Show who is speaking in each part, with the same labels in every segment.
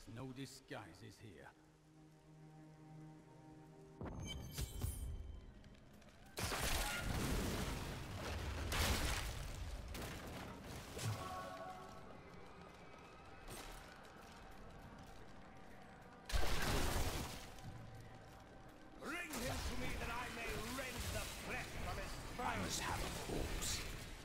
Speaker 1: There's no disguises here.
Speaker 2: Bring him to me that I may rend the flesh from his bones.
Speaker 1: I must have a corpse.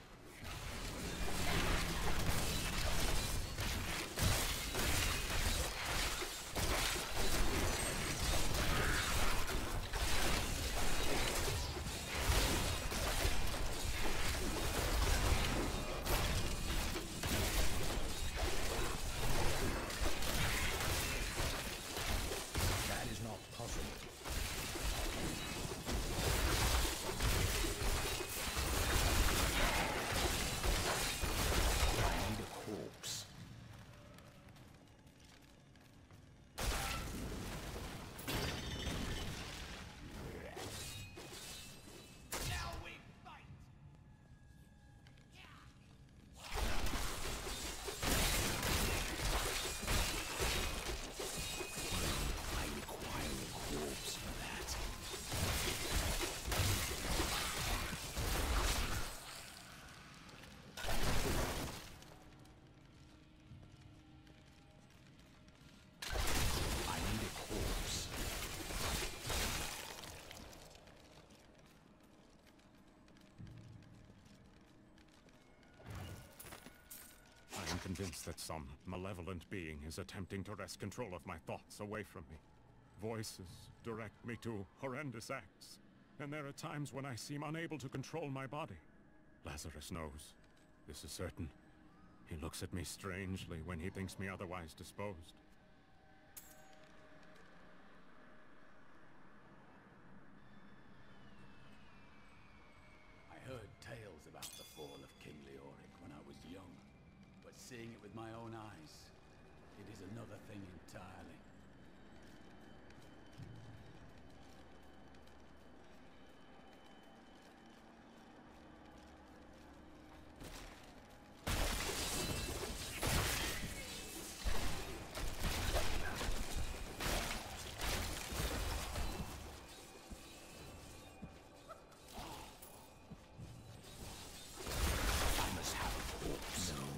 Speaker 3: That is not possible. I need a corpse.
Speaker 2: Now we fight!
Speaker 3: I require a corpse for that. I need a corpse.
Speaker 4: I am convinced that some malevolent being is attempting to wrest control of my thoughts away from me. Voices direct me to horrendous acts, and there are times when I seem unable to control my body. Lazarus knows. This is certain. He looks at me strangely when he thinks me otherwise disposed.
Speaker 1: I heard tales about the fall of King Leoric when I was young, but seeing it with my own eyes, it is another thing entirely.
Speaker 3: I must have a corpse. No.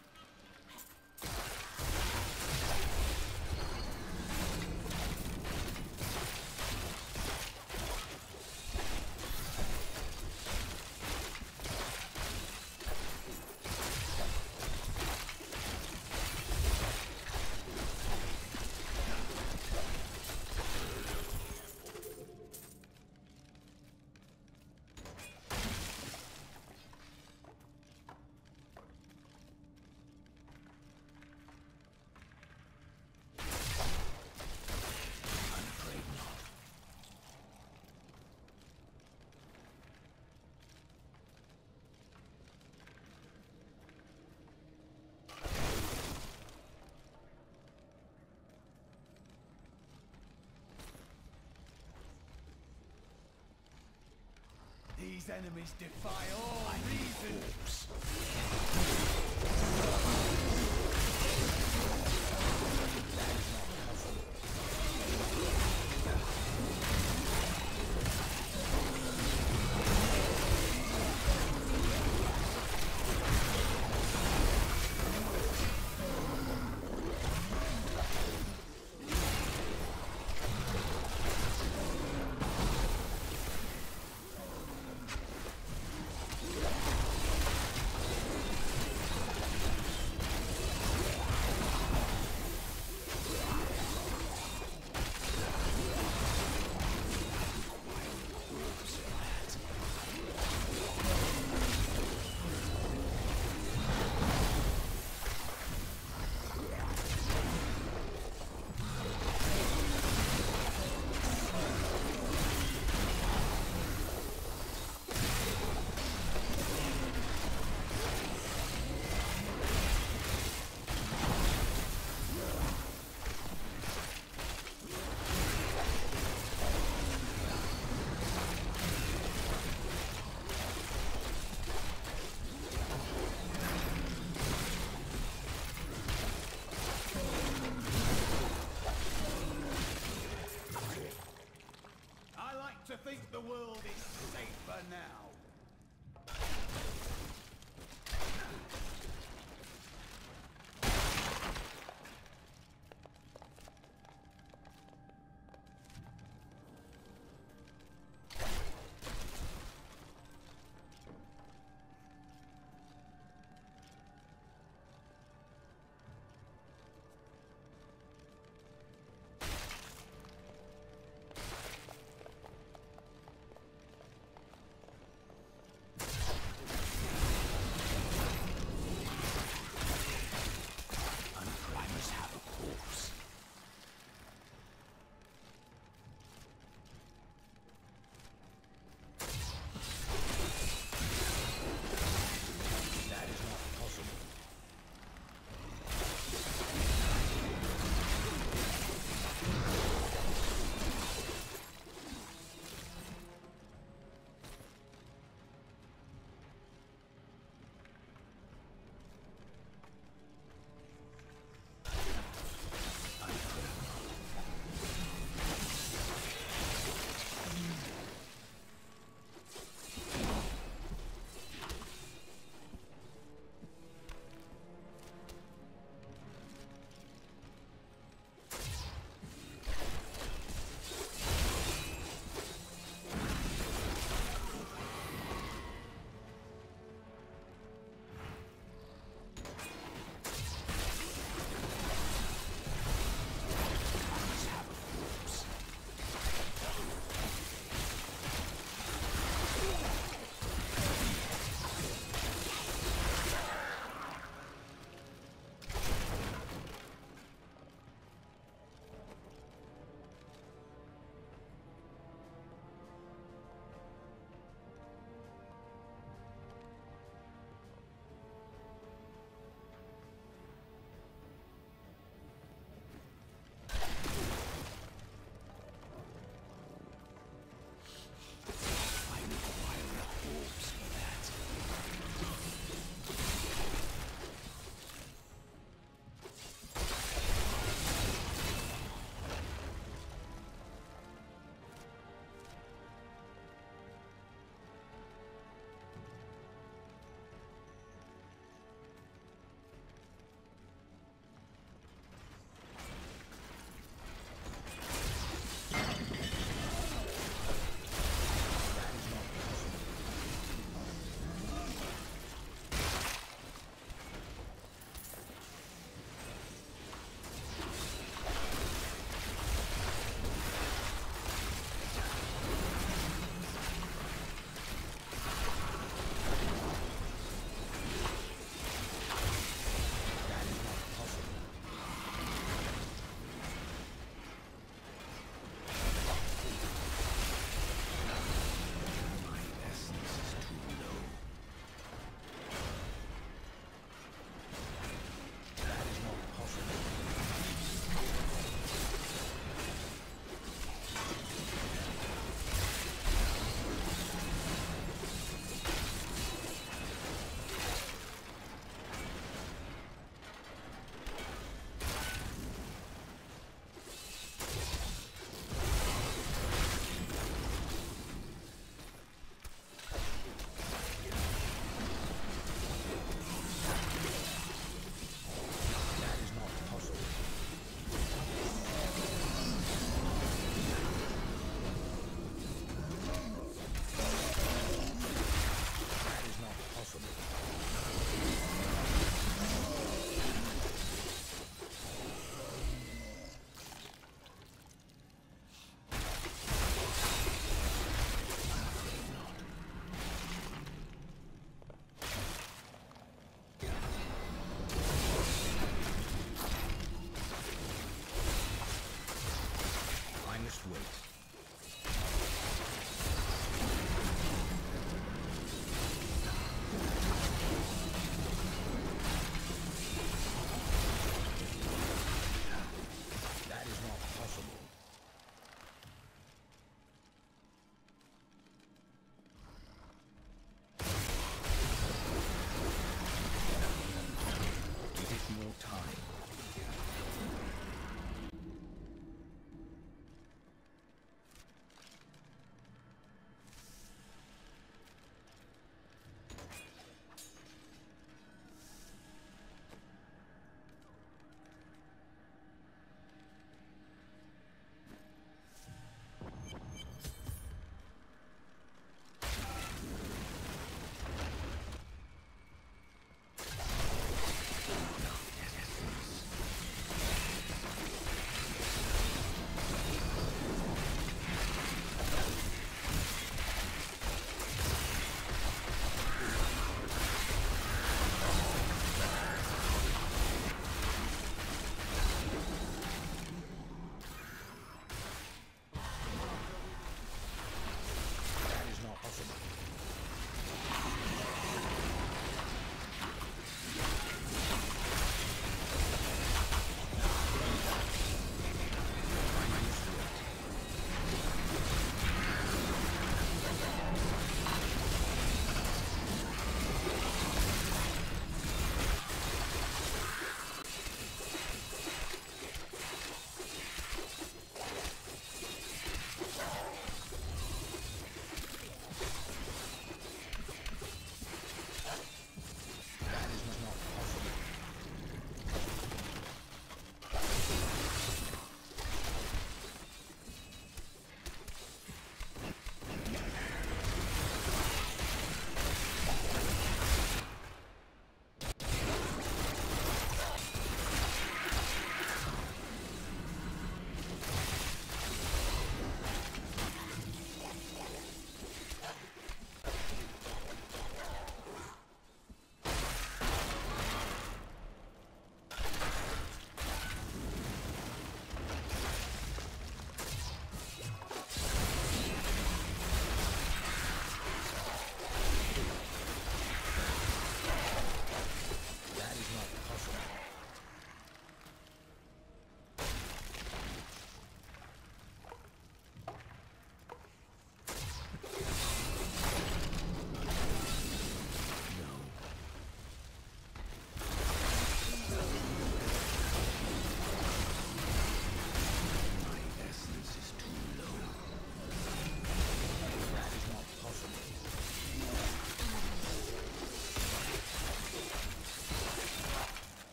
Speaker 3: I'm afraid not.
Speaker 1: These enemies defy all reason.
Speaker 3: Corpse.
Speaker 1: now.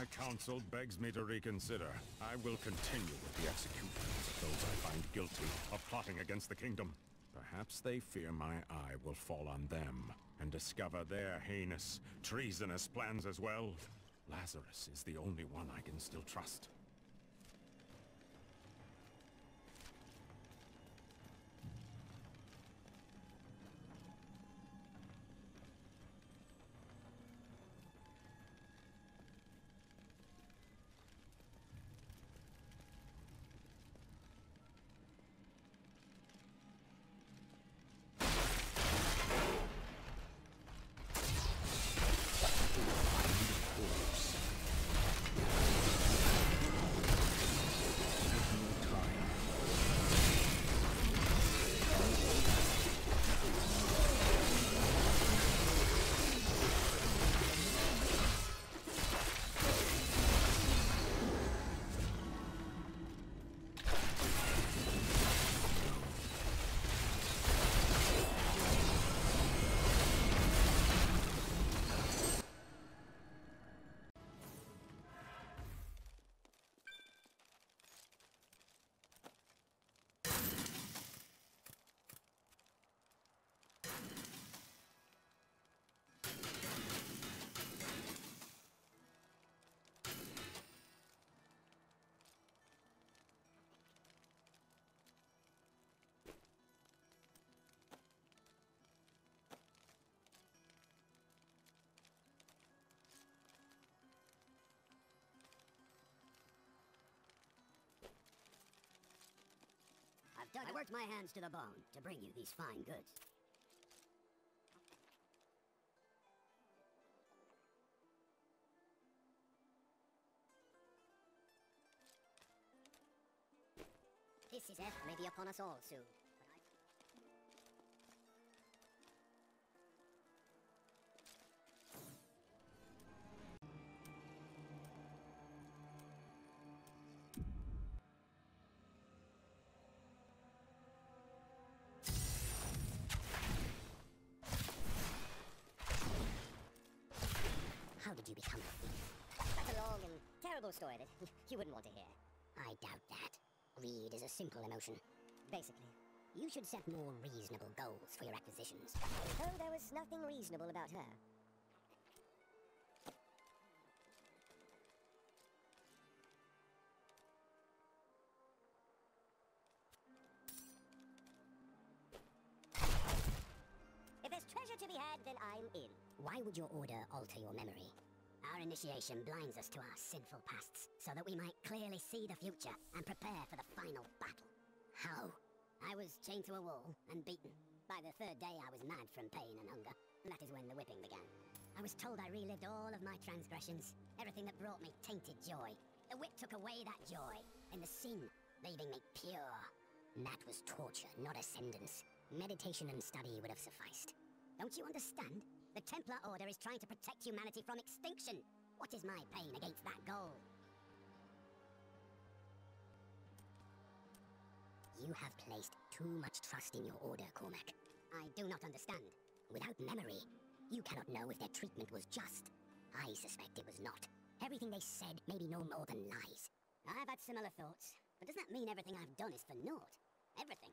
Speaker 4: My council begs me to reconsider. I will continue with the executions of those I find guilty of plotting against the kingdom. Perhaps they fear my eye will fall on them and discover their heinous, treasonous plans as well. Lazarus is the only one I can still trust.
Speaker 5: I worked my hands to the bone to bring you these fine goods. This is death may be upon us all soon. How did you become a thief? That's a long and terrible story that you wouldn't want to hear. I doubt that. Greed is a simple emotion. Basically, you should set more reasonable goals for your acquisitions. Though there was nothing reasonable about her. If there's treasure to be had, then I'm in. Why would your order alter your memory? Our initiation blinds us to our sinful pasts, so that we might clearly see the future and prepare for the final battle. How? I was chained to a wall and beaten. By the third day I was mad from pain and hunger. That is when the whipping began. I was told I relived all of my transgressions, everything that brought me tainted joy. The whip took away that joy, and the sin, leaving me pure. That was torture, not ascendance. Meditation and study would have sufficed. Don't you understand? The Templar Order is trying to protect humanity from extinction. What is my pain against that goal? You have placed too much trust in your order, Cormac. I do not understand. Without memory, you cannot know if their treatment was just. I suspect it was not. Everything they said may be no more than lies. I've had similar thoughts, but does that mean everything I've done is for naught? Everything.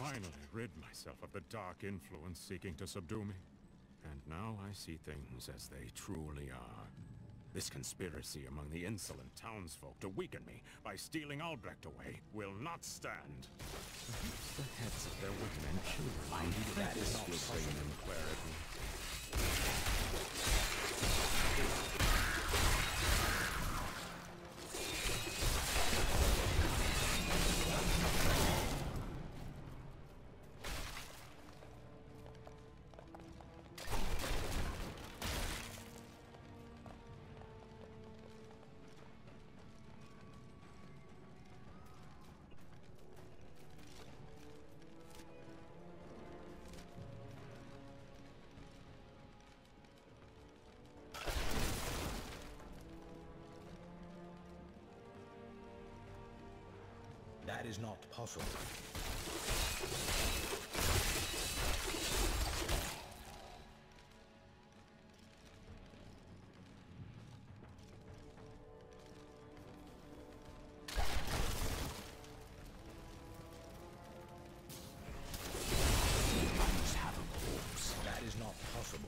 Speaker 4: finally rid myself of the dark influence seeking to subdue me. And now I see things as they truly are. This conspiracy among the insolent townsfolk to weaken me by stealing Albrecht away will not stand. Perhaps the heads of their women and children
Speaker 3: That is not
Speaker 4: will bring them clarity.
Speaker 3: That is not possible.
Speaker 1: I must have a corpse.
Speaker 3: That is not possible.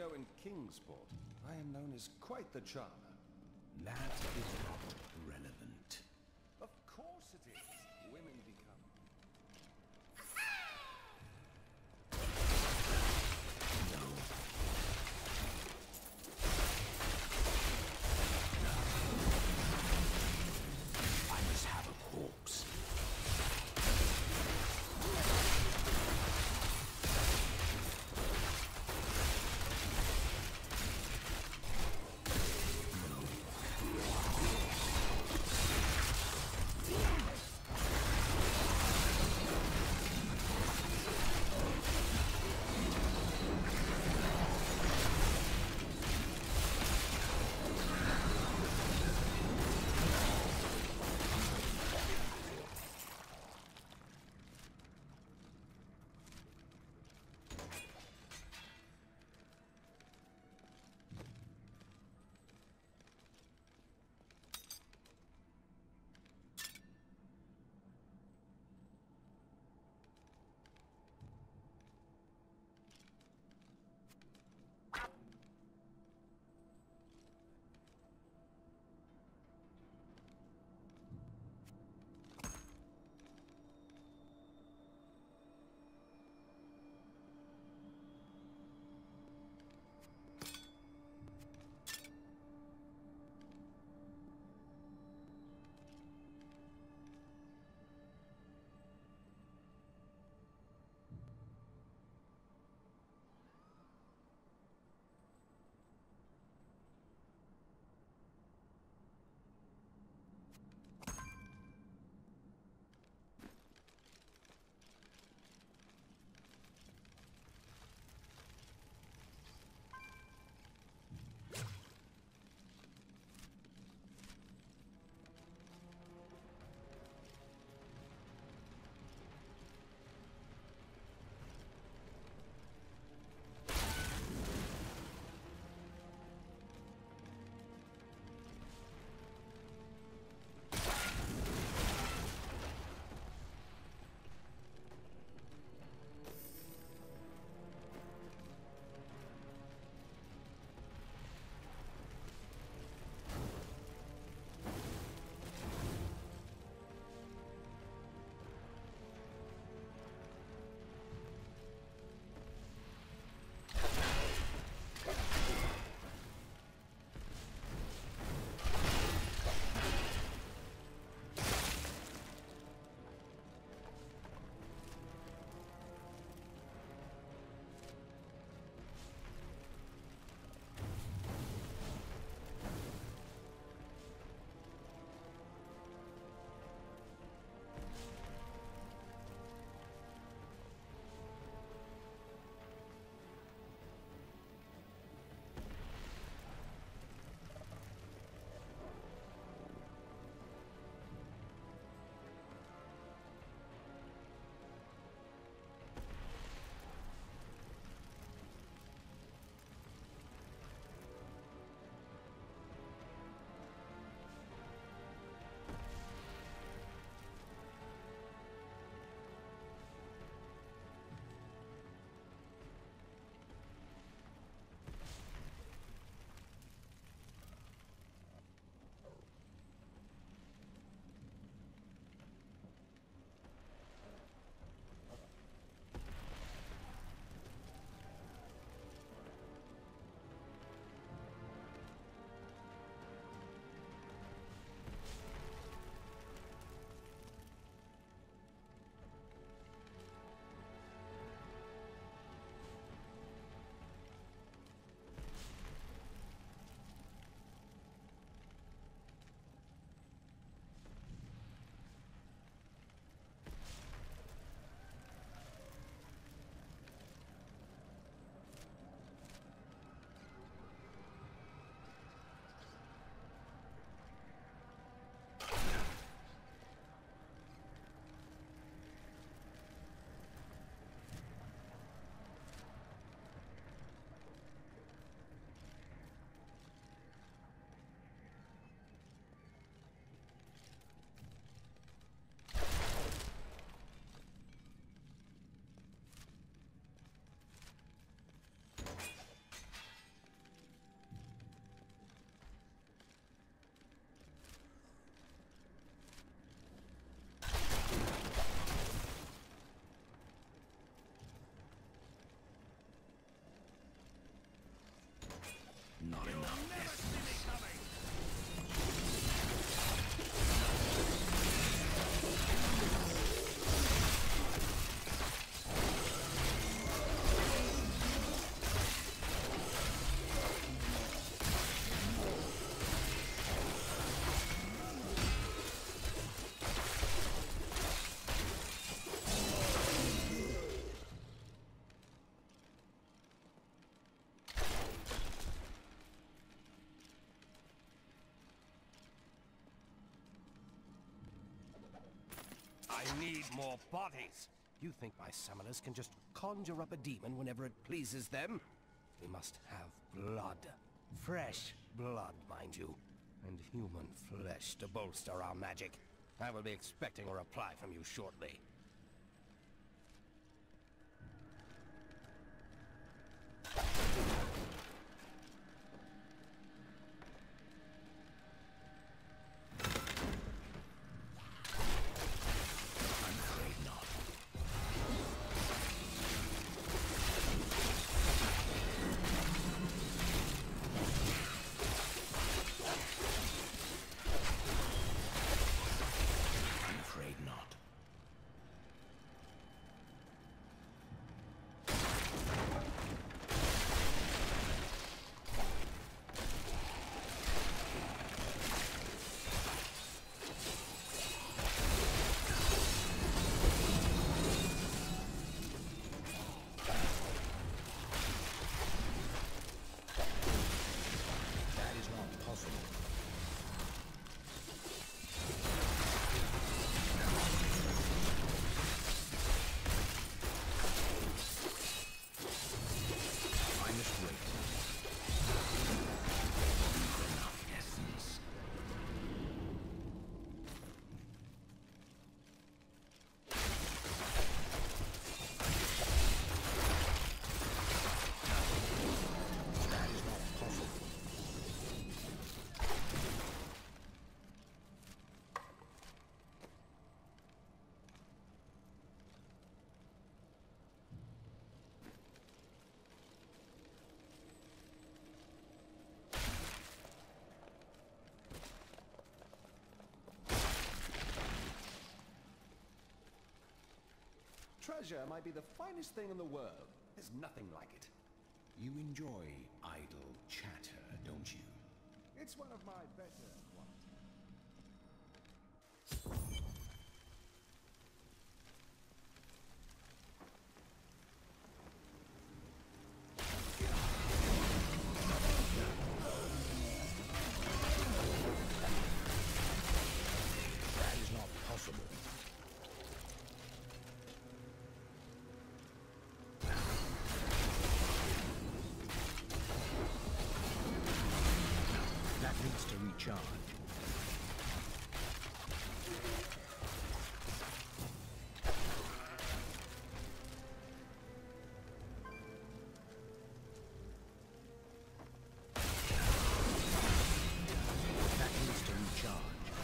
Speaker 2: know in Kingsport, I am known as quite the charmer.
Speaker 1: That is not relevant.
Speaker 2: Of course it is. Women become...
Speaker 1: I must have a corpse.
Speaker 3: not enough.
Speaker 2: Never see me coming! I need more bodies. You think my summoners can just conjure up a demon whenever it pleases them? We must have blood. Fresh blood, mind you. And human flesh to bolster our magic. I will be expecting a reply from you shortly.
Speaker 6: Treasure might be the finest thing in the world. There's nothing like it.
Speaker 3: You enjoy idle chatter, don't you?
Speaker 6: It's one of my better qualities.
Speaker 3: That is not possible. That needs to recharge. That needs to recharge.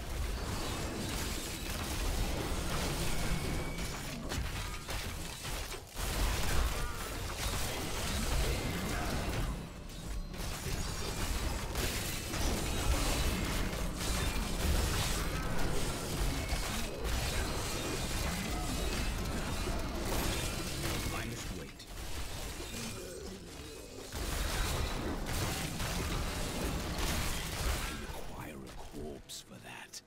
Speaker 3: I must wait.
Speaker 1: I require a corpse for that.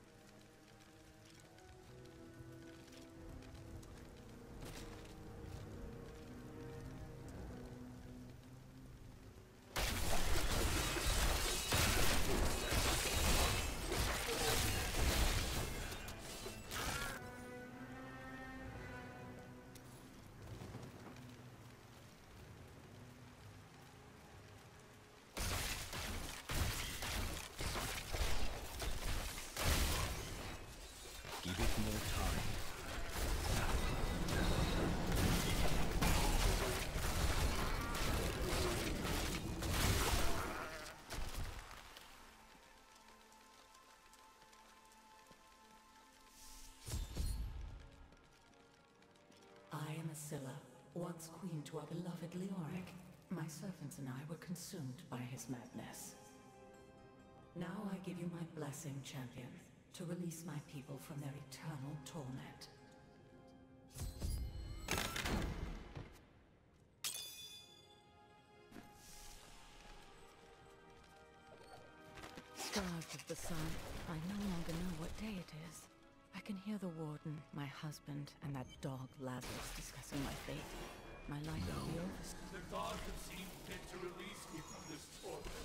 Speaker 3: Give it more time.
Speaker 7: I am Asilla, once queen to our beloved Leoric. My servants and I were consumed by his madness. Now I give you my blessing, champion, to release my people from their eternal torment. Starved of the sun, I no longer know what day it is. I can hear the warden, my husband, and that dog Lazarus discussing my fate. My life will be over.
Speaker 8: The gods have seen fit to release me from this torment.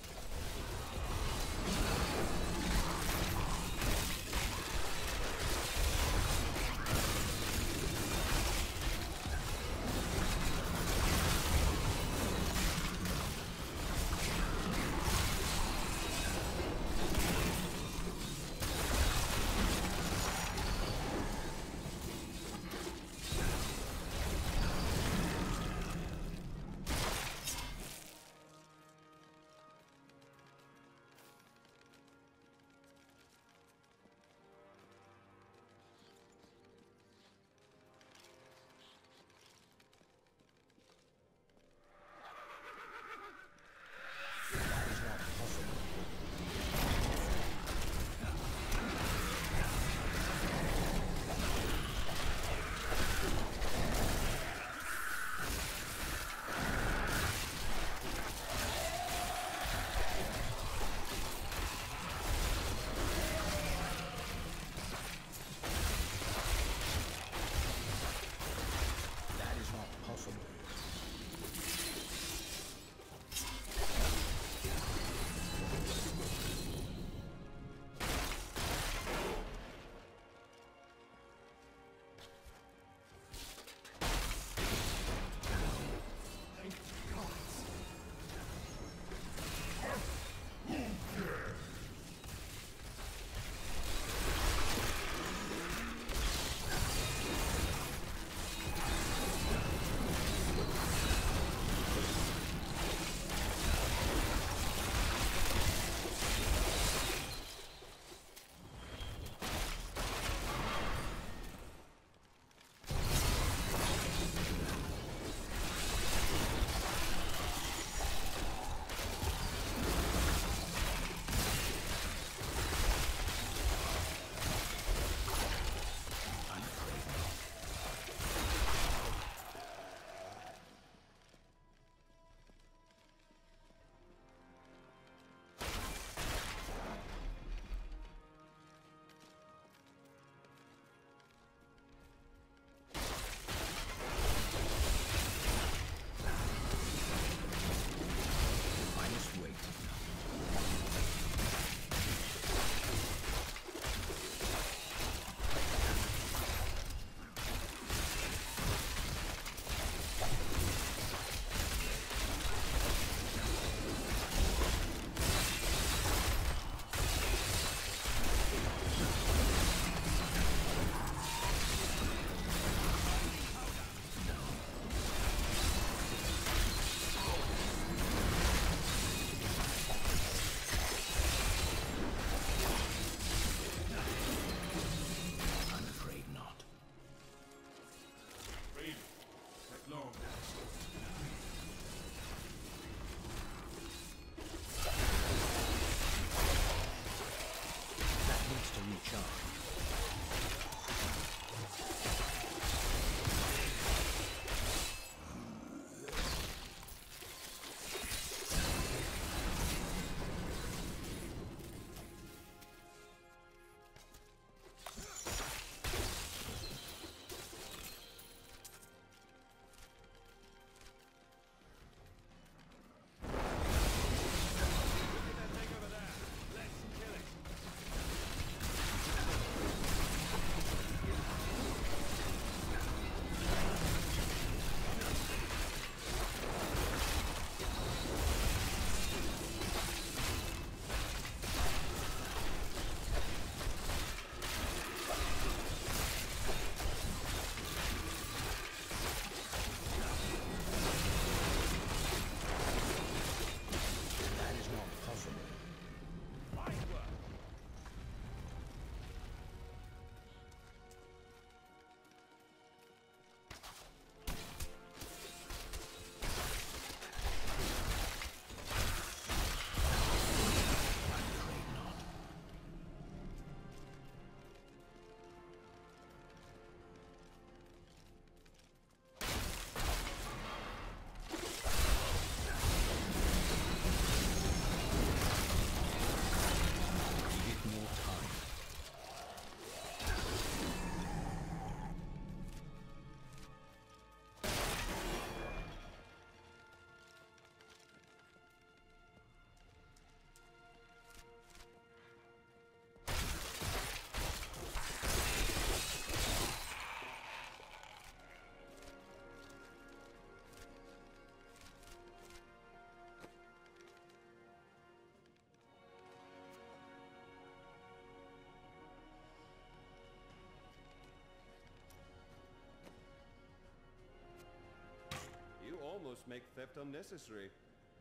Speaker 6: almost make theft unnecessary.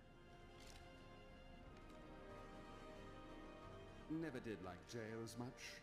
Speaker 9: Never did like jails much.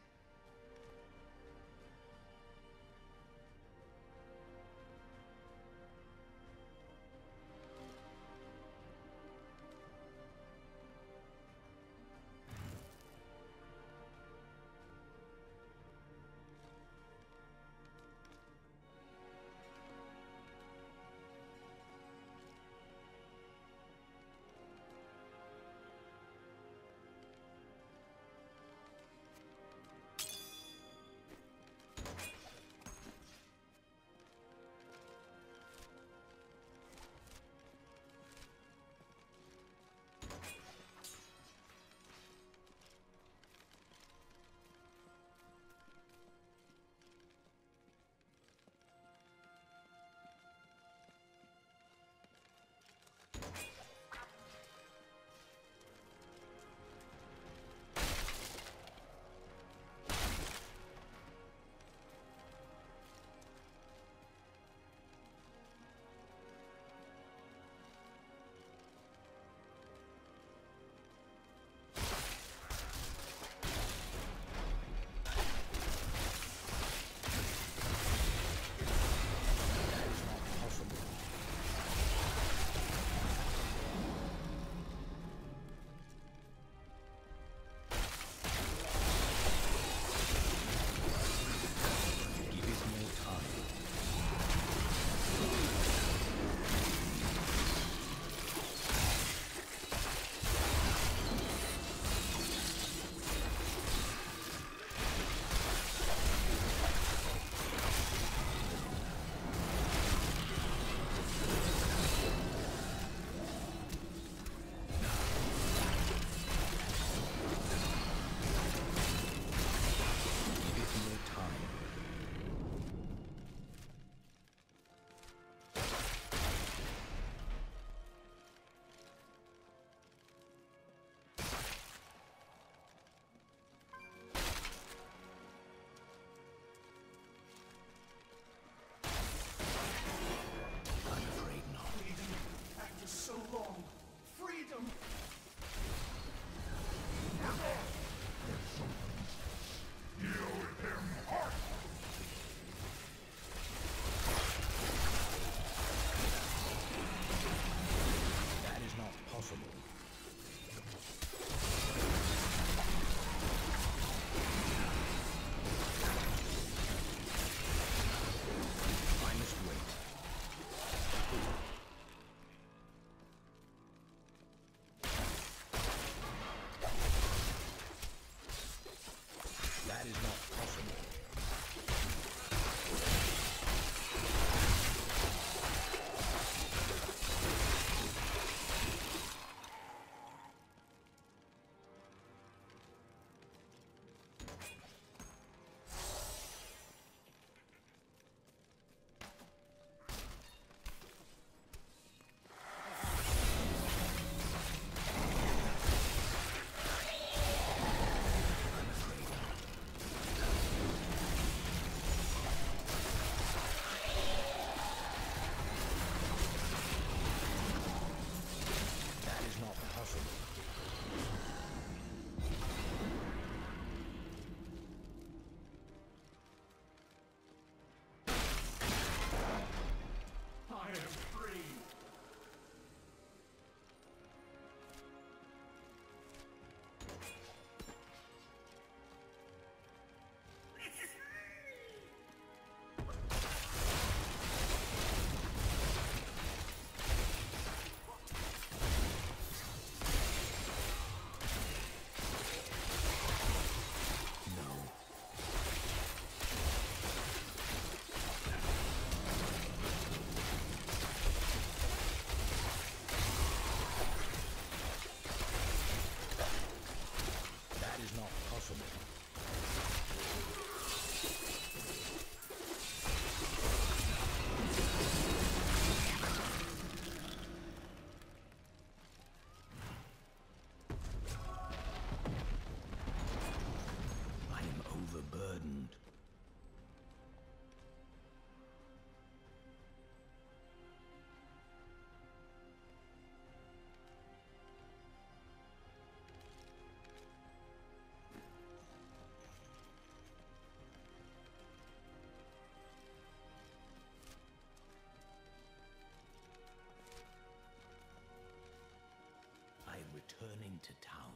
Speaker 3: to town.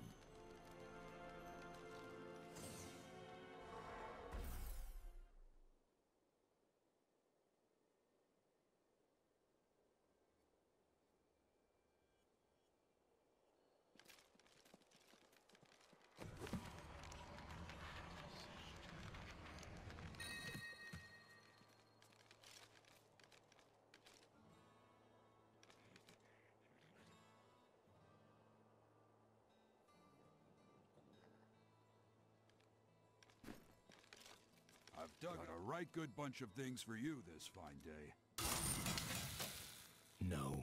Speaker 8: I've dug a right good bunch of things for you this fine day.
Speaker 3: No.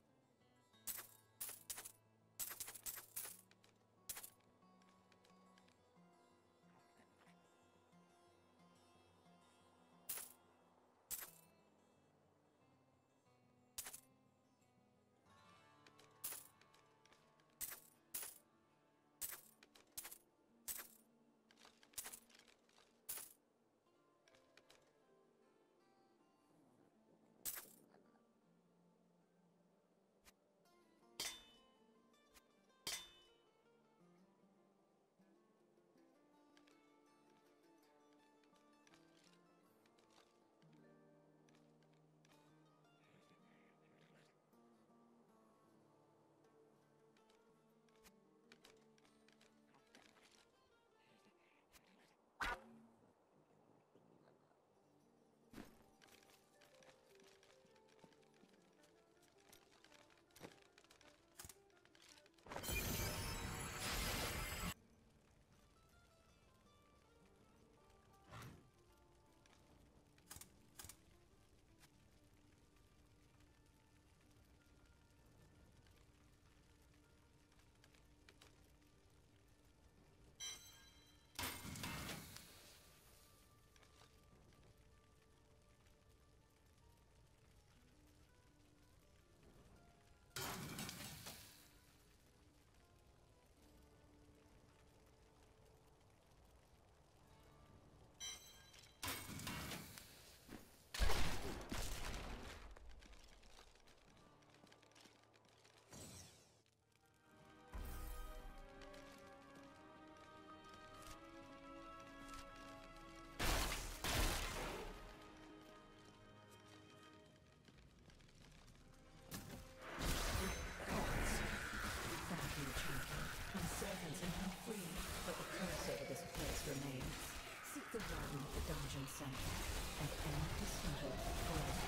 Speaker 7: The warden of the dungeon center and end his evil forever.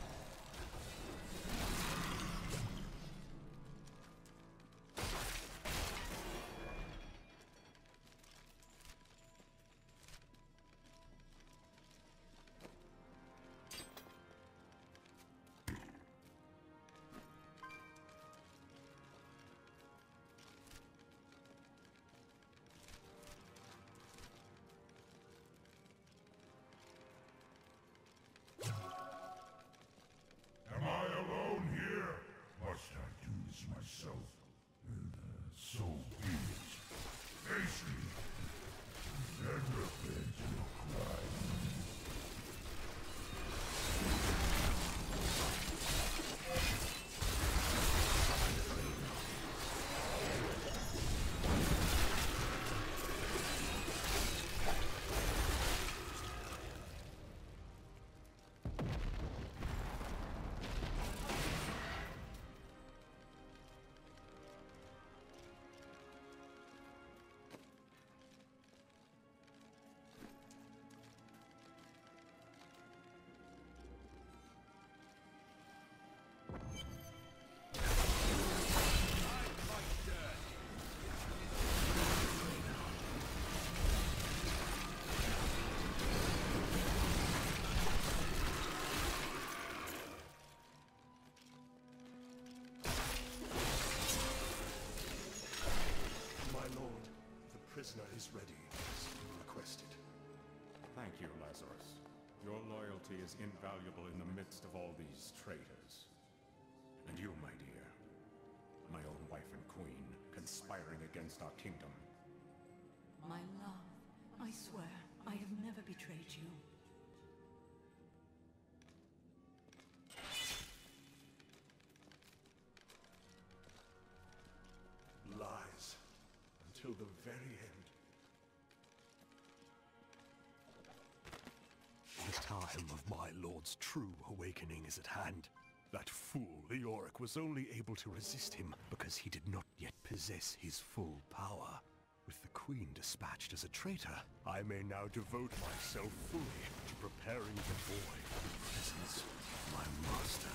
Speaker 10: Am I alone here? Must I do this myself? So be it. Face me. Never beg your cry.
Speaker 11: prisoner is ready, as you requested.
Speaker 4: Thank you, Lazarus. Your loyalty is invaluable in the midst of all these traitors. And you, my dear, my own wife and queen, conspiring against our kingdom.
Speaker 7: My love, I swear, I have never betrayed you.
Speaker 11: Lies. till the very end. The time of my lord's true awakening is at hand. That fool, Leoric, was only able to resist him because he did not yet possess his full power. With the Queen dispatched as a traitor, I may now devote myself fully to preparing the boy for the presence of my master.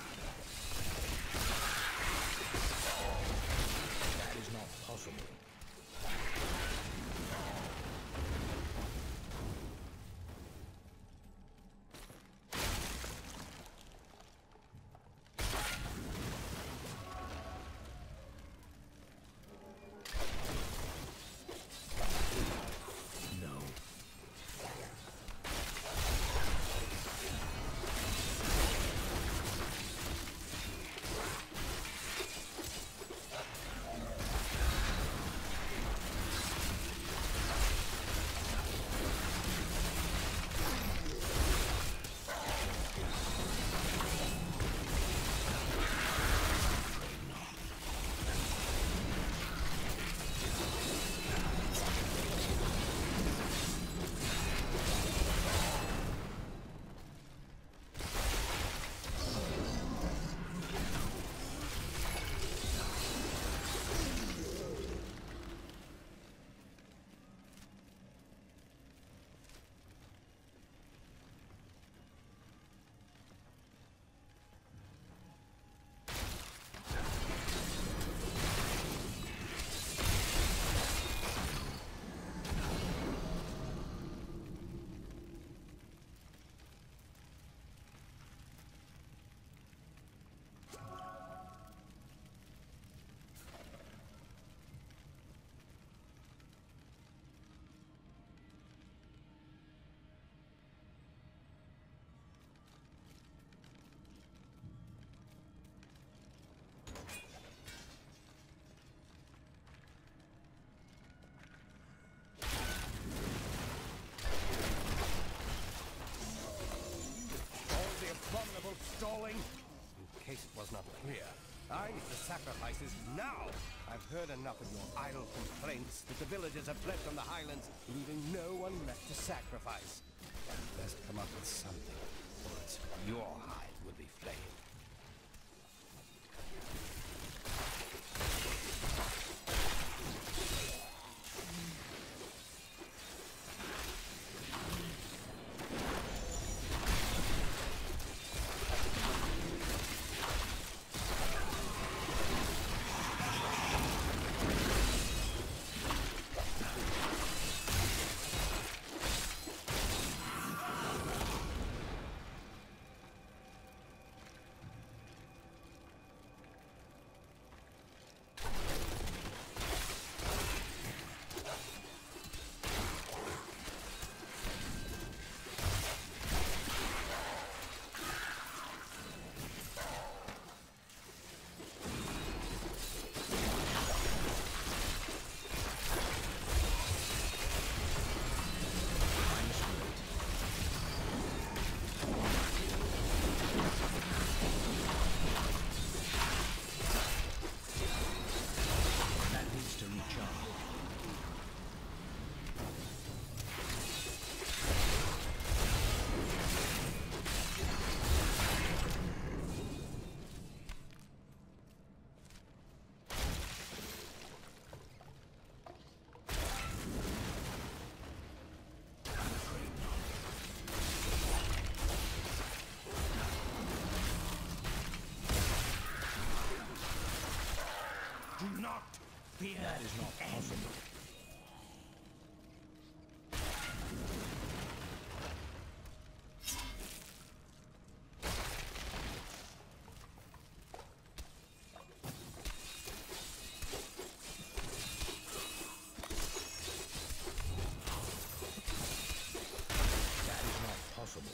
Speaker 12: That is not possible.
Speaker 2: Stalling? In case it was not clear, I need the sacrifices now! I've heard enough of your idle complaints that the villagers have fled from the highlands, leaving no one left to sacrifice. Best come up with something, or else your hide will be flamed.
Speaker 12: Do not fear. That is not possible. That is not possible.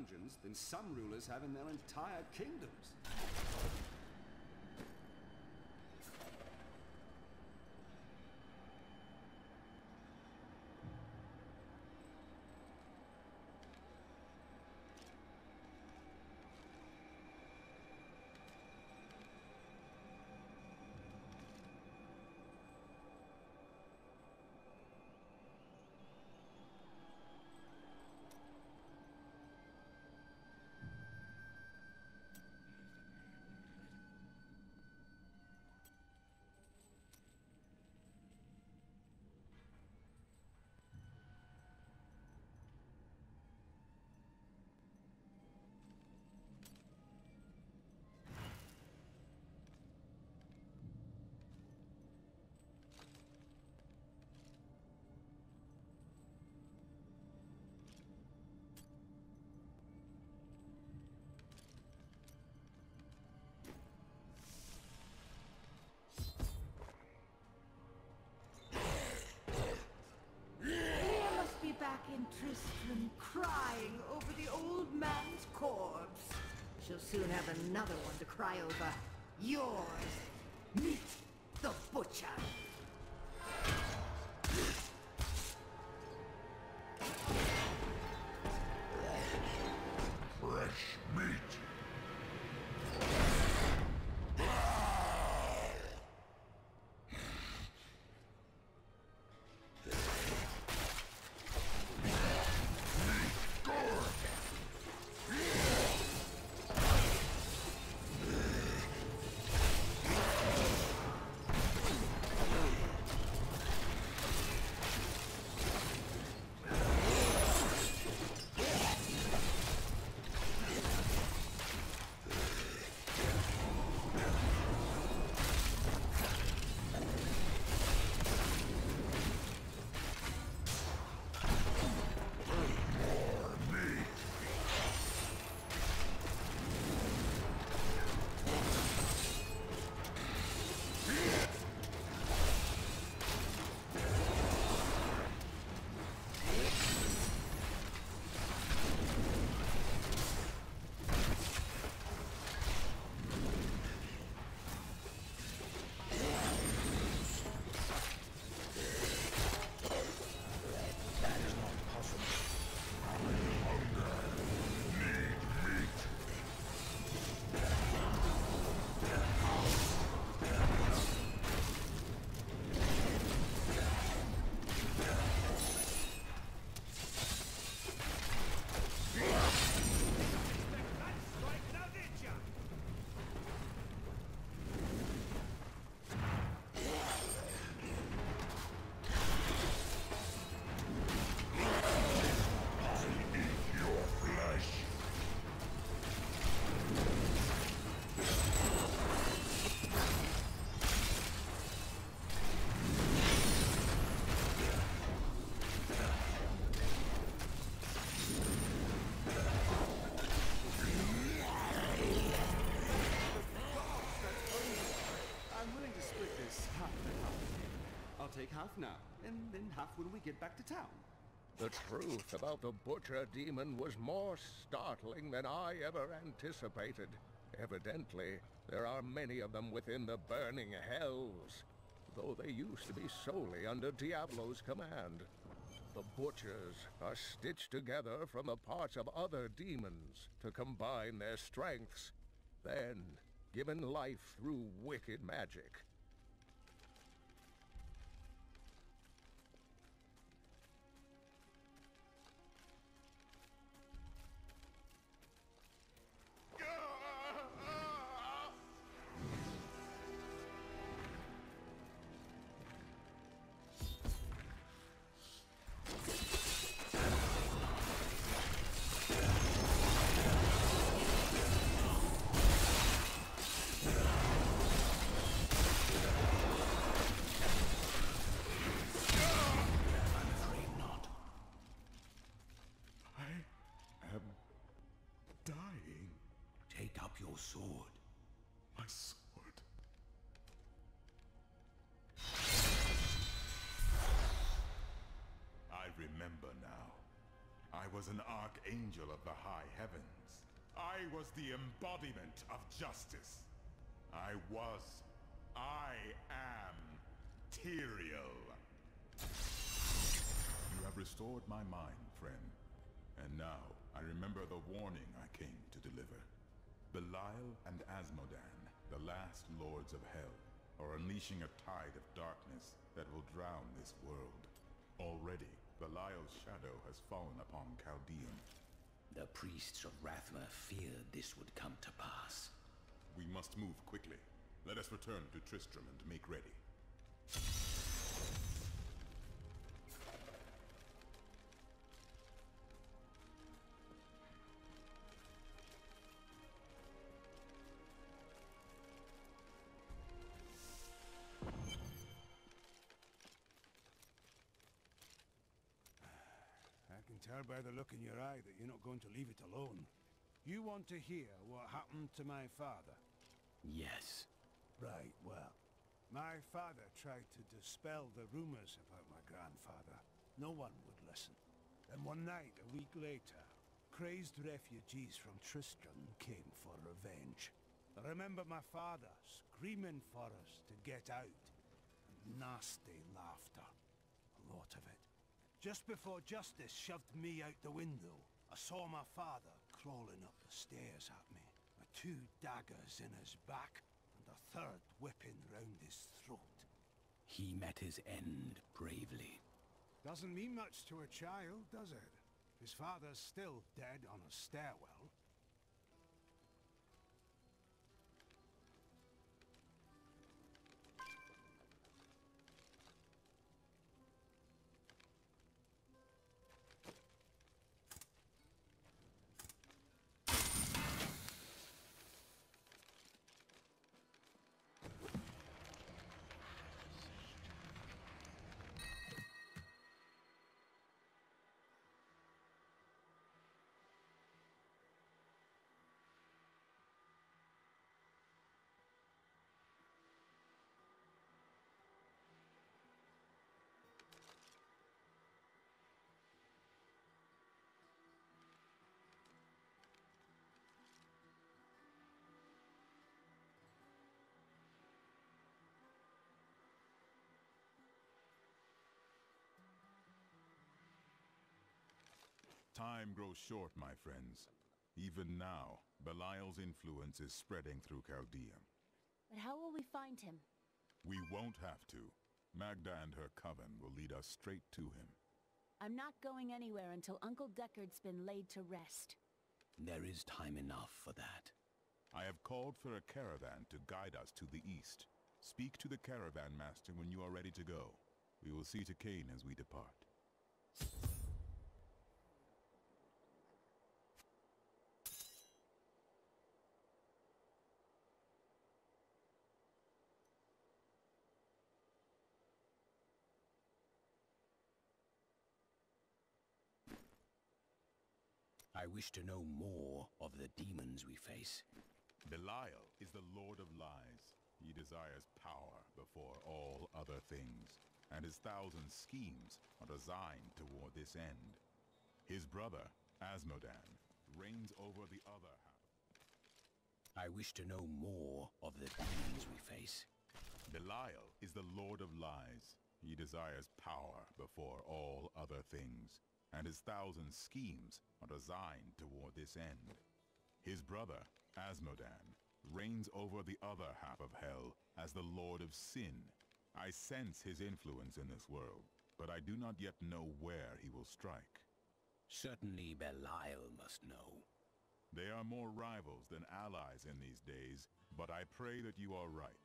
Speaker 9: dungeons than some rulers have in their entire kingdoms.
Speaker 13: Back in Tristram, crying over the old man's corpse. She'll soon have another one to cry over. Yours. Meet the Butcher.
Speaker 10: Fresh meat.
Speaker 9: Take half now, and then half when we get back to town.
Speaker 12: The truth about the Butcher Demon was more startling than I ever anticipated. Evidently, there are many of them within the burning hells, though they used to be solely under Diablo's command. The Butchers are stitched together from the parts of other demons to combine their strengths, then given life through wicked magic.
Speaker 3: Your sword.
Speaker 4: My sword.
Speaker 10: I remember now. I was was an archangel of the high heavens. I was the embodiment of justice. I am Tyrael. You have restored my mind, friend. And now, I remember the warning I came to deliver. Belial and Asmodan, the last lords of hell, are unleashing a tide of darkness that will drown this world. Already, Belial's shadow has fallen upon Chaldean.
Speaker 3: The priests of Rathma feared this would come to pass.
Speaker 10: We must move quickly. Let us return to Tristram and make ready.
Speaker 2: I can tell by the look in your eye that you're not going to leave it alone. You want to hear what happened to my father?
Speaker 3: Yes.
Speaker 2: Right, well. My father tried to dispel the rumors about my grandfather. No one would listen. Then one night, a week later, crazed refugees from Tristram came for revenge. I remember my father screaming for us to get out. Nasty laughter. A lot of it. Just before justice shoved me out the window, I saw my father crawling up the stairs at me, with 2 daggers in his back, and a third whipping round his throat.
Speaker 3: He met his end bravely.
Speaker 2: Doesn't mean much to a child, does it? His father's still dead on a stairwell.
Speaker 10: Time grows short, my friends. Even now, Belial's influence is spreading through Chaldea.
Speaker 14: But how will we find him?
Speaker 10: We won't have to. Magda and her coven will lead us straight to him.
Speaker 14: I'm not going anywhere until Uncle Deckard's been laid to rest.
Speaker 3: There is time enough for that.
Speaker 10: I have called for a caravan to guide us to the east. Speak to the caravan master when you are ready to go. We will see to Cain as we depart.
Speaker 3: I wish to know more of the demons we face.
Speaker 10: Belial is the Lord of Lies. He desires power before all other things, and his 1,000 schemes are designed toward this end. His brother, Asmodan, reigns over the other half.
Speaker 3: I wish to know more of the demons we face.
Speaker 10: Belial is the Lord of Lies. He desires power before all other things, and his 1,000 schemes are designed toward this end. His brother, Asmodan, reigns over the other half of hell as the Lord of Sin. I sense his influence in this world, but I do not yet know where he will strike.
Speaker 3: Certainly Belial must know.
Speaker 10: They are more rivals than allies in these days, but I pray that you are right.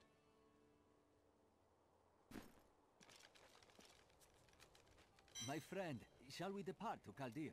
Speaker 15: My friend, shall we depart to Chaldean?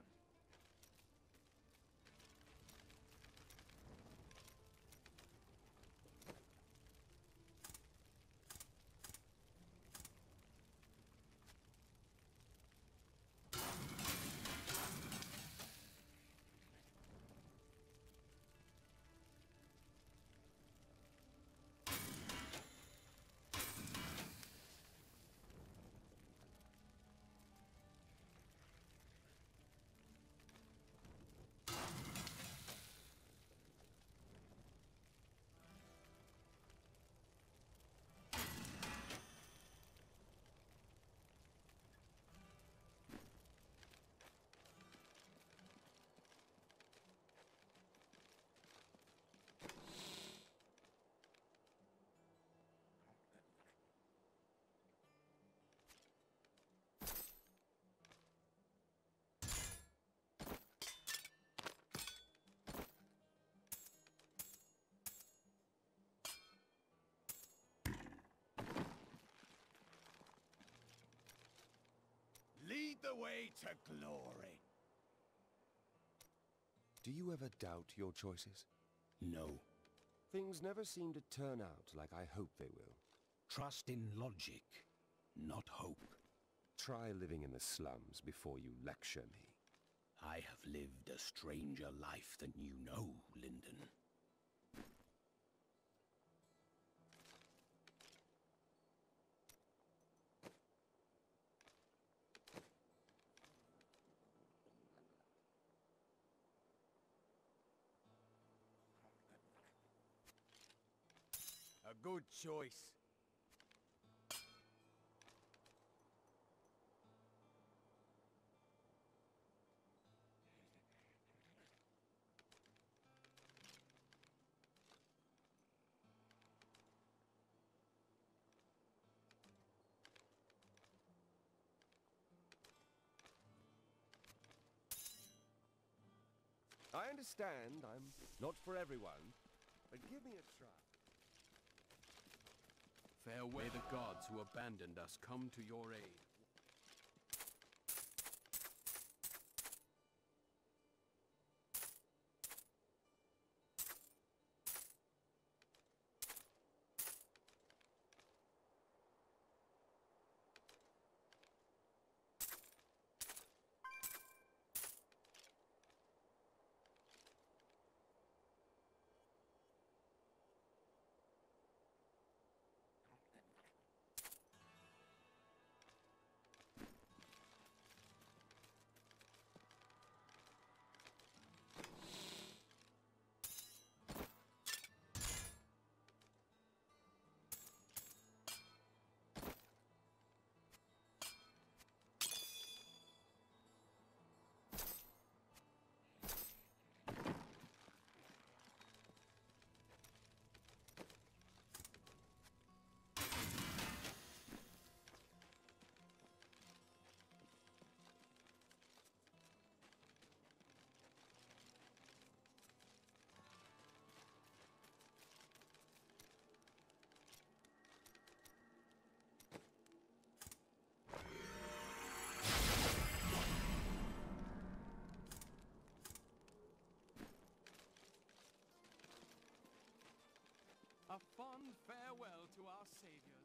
Speaker 1: way to glory.
Speaker 11: Do you ever doubt your choices?
Speaker 3: No.
Speaker 11: Things never seem to turn out like I hope they will.
Speaker 3: Trust in logic, not hope.
Speaker 11: Try living in the slums before you lecture me.
Speaker 3: I have lived a stranger life than you know, Lyndon.
Speaker 1: A good choice.
Speaker 11: I understand I'm not for everyone, but give me a try.
Speaker 6: Farewell. May the gods who abandoned us come to your aid. A fond farewell to our savior.